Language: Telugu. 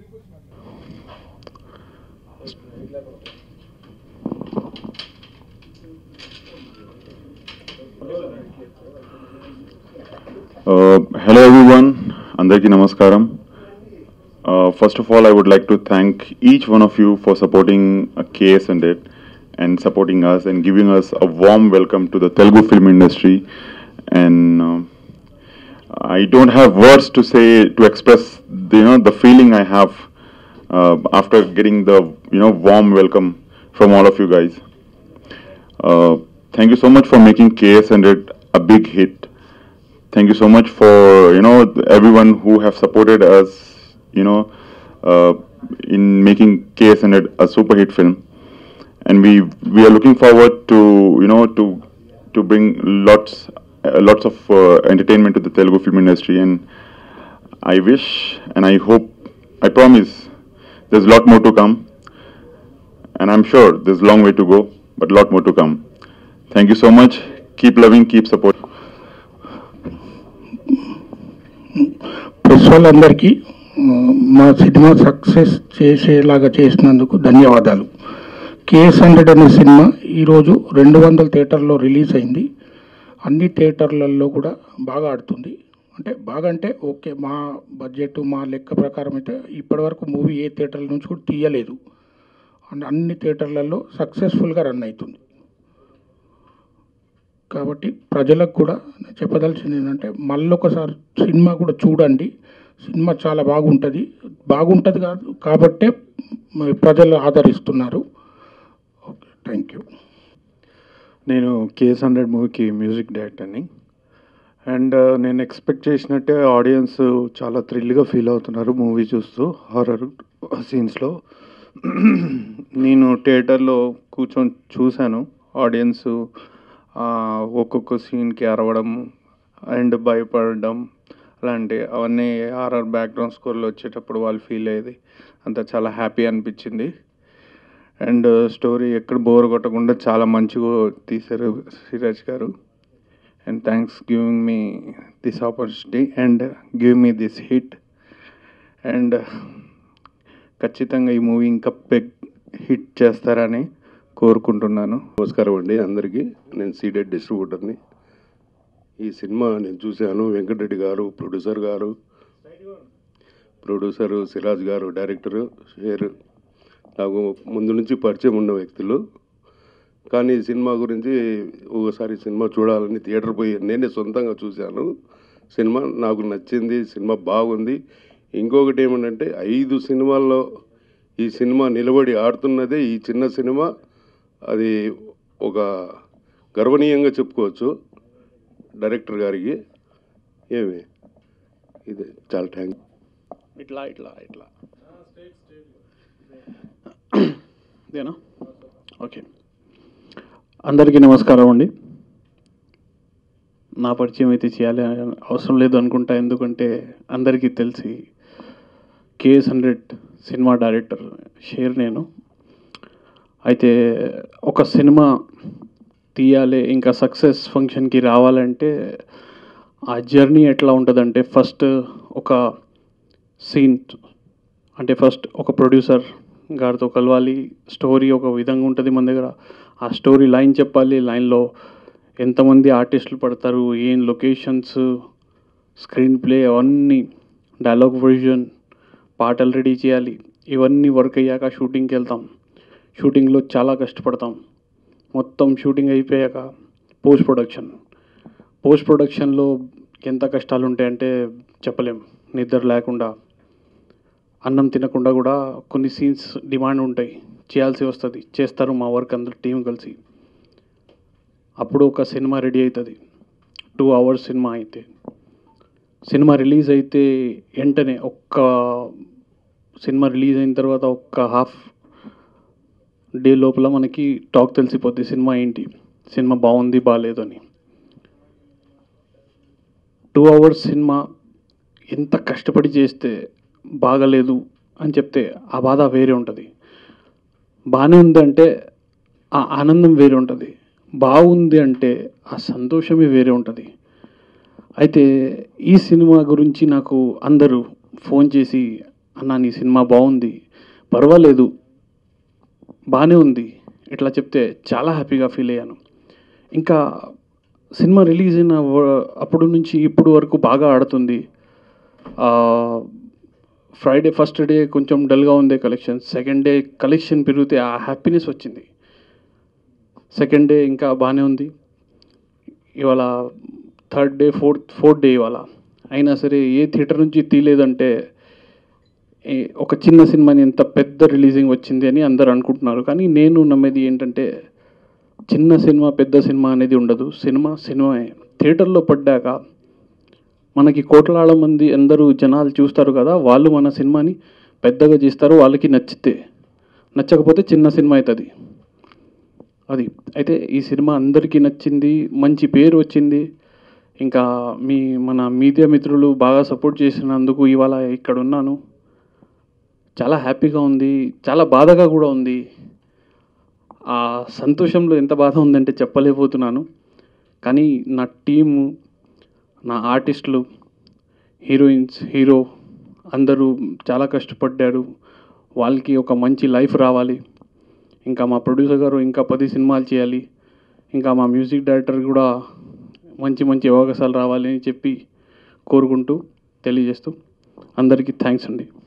Hello everyone, Andarki Namaskaram. First of all, I would like to thank each one of you for supporting KS and supporting us and giving us a warm welcome to the Telugu film industry. And I don't have words to say to express the feeling I have after getting the warm welcome from all of you guys. Thank you so much for making KS a big hit. Thank you so much for everyone who have supported us in making KS a super hit film, and we are looking forward to to bring lots of entertainment to the Telugu film industry. And I wish and I hope, I promise, there's a lot more to come, and I'm sure there's a long way to go, but a lot more to come. Thank you so much. Keep loving, keep supporting. Press వాళ్ళందరికీ మా సినిమా సక్సెస్ చేసేలాగా చేసినందుకు ధన్యవాదాలు. KS100 అనే సినిమా ఈరోజు 200 థియేటర్లో రిలీజ్ అయింది. అన్ని థియేటర్లలో కూడా బాగా ఆడుతుంది. బాగా అంటే ఓకే, మా బడ్జెట్ మా లెక్క ప్రకారం అయితే ఇప్పటివరకు మూవీ ఏ థియేటర్ల నుంచి కూడా తీయలేదు. అన్ని థియేటర్లలో సక్సెస్ఫుల్గా రన్ అవుతుంది. కాబట్టి ప్రజలకు కూడా చెప్పదలసింది ఏంటంటే, మళ్ళొకసారి సినిమా కూడా చూడండి. సినిమా చాలా బాగుంటుంది కాదు కాబట్టే ప్రజలు ఆదరిస్తున్నారు. Okay, thank you. నేను KS100 మూవీకి మ్యూజిక్ డైరెక్టర్ని. అండ్ నేను ఎక్స్పెక్ట్ చేసినట్టే ఆడియన్స్ చాలా థ్రిల్గా ఫీల్ అవుతున్నారు మూవీ చూస్తూ. హారర్ సీన్స్లో నేను థియేటర్లో కూర్చొని చూశాను. ఆడియన్స్ ఒక్కొక్క సీన్కి అరవడం అండ్ భయపడడం అవన్నీ హారర్ బ్యాక్గ్రౌండ్ స్కోర్లో వచ్చేటప్పుడు వాళ్ళు ఫీల్ అయ్యేది అంతా చాలా హ్యాపీ అనిపించింది. అండ్ స్టోరీ ఎక్కడ బోర్ కొట్టకుండా చాలా మంచిగా తీశారు Siraj garu. And thanks giving me this opportunity and give me this hit. And ఖచ్చితంగా ఈ మూవీ ఇంకా బిగ్ హిట్ చేస్తారని కోరుకుంటున్నాను. నమస్కారం అండి అందరికీ. నేను సీడెడ్ డిస్ట్రిబ్యూటర్ని. ఈ సినిమా నేను చూశాను. వెంకటరెడ్డి గారు ప్రొడ్యూసరు, సిరాజ్ గారు డైరెక్టరు, షేర్ నాకు ముందు నుంచి పరిచయం ఉన్న వ్యక్తులు. కానీ ఈ సినిమా గురించి ఒకసారి సినిమా చూడాలని థియేటర్ పోయి నేనే సొంతంగా చూశాను. సినిమా నాకు నచ్చింది, సినిమా బాగుంది. ఇంకొకటి ఏమంటే 5 సినిమాల్లో ఈ సినిమా నిలబడి ఆడుతున్నదే ఈ చిన్న సినిమా. అది ఒక గర్వనీయంగా చెప్పుకోవచ్చు డైరెక్టర్ గారికి. ఏమి ఇది చాలా థ్యాంక్. ఇట్లా ఇదేనా? ఓకే, అందరికీ నమస్కారం అండి. నా పరిచయం అయితే చేయాలి అవసరం లేదు అనుకుంటా, ఎందుకంటే అందరికీ తెలిసి KS100 సినిమా డైరెక్టర్ షేర్ నేను. అయితే ఒక సినిమా తీయాలి, ఇంకా సక్సెస్ ఫంక్షన్కి రావాలంటే ఆ జర్నీ ఎట్లా ఉంటుందంటే, ఫస్ట్ ఒక సీన్ అంటే ఫస్ట్ ఒక ప్రొడ్యూసర్ గారితో కలవాలి. స్టోరీ ఒక విధంగా ఉంటుంది మన దగ్గర. ఆ స్టోరీ లైన్ చెప్పాలి. లైన్లో ఎంతమంది ఆర్టిస్టులు పడతారు, ఏం లొకేషన్స్, స్క్రీన్ ప్లే, అవన్నీ డైలాగ్ వర్జన్, పాటలు రెడీ చేయాలి. ఇవన్నీ వర్క్ అయ్యాక షూటింగ్కి వెళ్తాం. షూటింగ్లో చాలా కష్టపడతాం. మొత్తం షూటింగ్ అయిపోయాక పోస్ట్ ప్రొడక్షన్లో ఎంత కష్టాలు ఉంటాయంటే చెప్పలేం. నిద్ర లేకుండా, అన్నం తినకుండా కూడా కొన్ని సీన్స్ డిమాండ్ ఉంటాయి, చేయాల్సి వస్తుంది. చేస్తారు మా వర్క్ అందరూ టీం కలిసి. అప్పుడు ఒక సినిమా రెడీ అవుతుంది. 2 hours సినిమా అయితే, సినిమా రిలీజ్ అయితే వెంటనే సినిమా రిలీజ్ అయిన తర్వాత ఒక్క హాఫ్ డే లోపల మనకి టాక్ తెలిసిపోద్ది సినిమా ఏంటి, సినిమా బాగుంది బాగాలేదు అని. 2 hours సినిమా ఎంత కష్టపడి చేస్తే బాగలేదు అని చెప్తే ఆ బాధ వేరే ఉంటుంది. బాగానే ఉంది అంటే ఆ ఆనందం వేరే ఉంటుంది. బాగుంది అంటే ఆ సంతోషమే వేరే ఉంటుంది. అయితే ఈ సినిమా గురించి నాకు అందరూ ఫోన్ చేసి అన్న నీ సినిమా బాగుంది, పర్వాలేదు, బాగానే ఉంది ఇట్లా చెప్తే చాలా హ్యాపీగా ఫీల్ అయ్యాను. ఇంకా సినిమా రిలీజ్ అయిన అప్పుడు నుంచి ఇప్పుడు వరకు బాగా ఆడుతుంది. ఫ్రైడే ఫస్ట్ డే కొంచెం డల్గా ఉండే కలెక్షన్, సెకండ్ డే కలెక్షన్ పెరిగితే ఆ హ్యాపీనెస్ వచ్చింది. సెకండ్ డే ఇంకా బాగానే ఉంది. ఇవాళ థర్డ్ డే ఫోర్త్ డే ఇవాళ అయినా సరే ఏ థియేటర్ నుంచి తీయలేదంటే ఒక చిన్న సినిమాని ఎంత పెద్ద రిలీజింగ్ వచ్చింది అని అందరు అనుకుంటున్నారు. కానీ నేను నమ్మేది ఏంటంటే చిన్న సినిమా పెద్ద సినిమా అనేది ఉండదు. సినిమాయే. థియేటర్లో పడ్డాక మనకి కోట్లాల మంది అందరూ జనాలు చూస్తారు కదా, వాళ్ళు మన సినిమాని పెద్దగా చేస్తారు. వాళ్ళకి నచ్చకపోతే చిన్న సినిమా అవుతుంది. అది అయితే ఈ సినిమా అందరికీ నచ్చింది, మంచి పేరు వచ్చింది. ఇంకా మన మీడియా మిత్రులు బాగా సపోర్ట్ చేసినందుకు ఇవాళ ఇక్కడ ఉన్నాను. చాలా హ్యాపీగా ఉంది, చాలా బాధగా కూడా ఉంది. ఆ సంతోషంలో ఎంత బాధ ఉందంటే చెప్పలేకపోతున్నాను. కానీ నా టీము, నా ఆర్టిస్టులు, హీరోయిన్స్, హీరో అందరూ చాలా కష్టపడ్డారు. వాళ్ళకి ఒక మంచి లైఫ్ రావాలి. ఇంకా మా ప్రొడ్యూసర్ గారు ఇంకా 10 సినిమాలు చేయాలి. ఇంకా మా మ్యూజిక్ డైరెక్టర్ కూడా మంచి అవకాశాలు రావాలని చెప్పి కోరుకుంటూ తెలియజేస్తూ అందరికీ థ్యాంక్స్ అండి.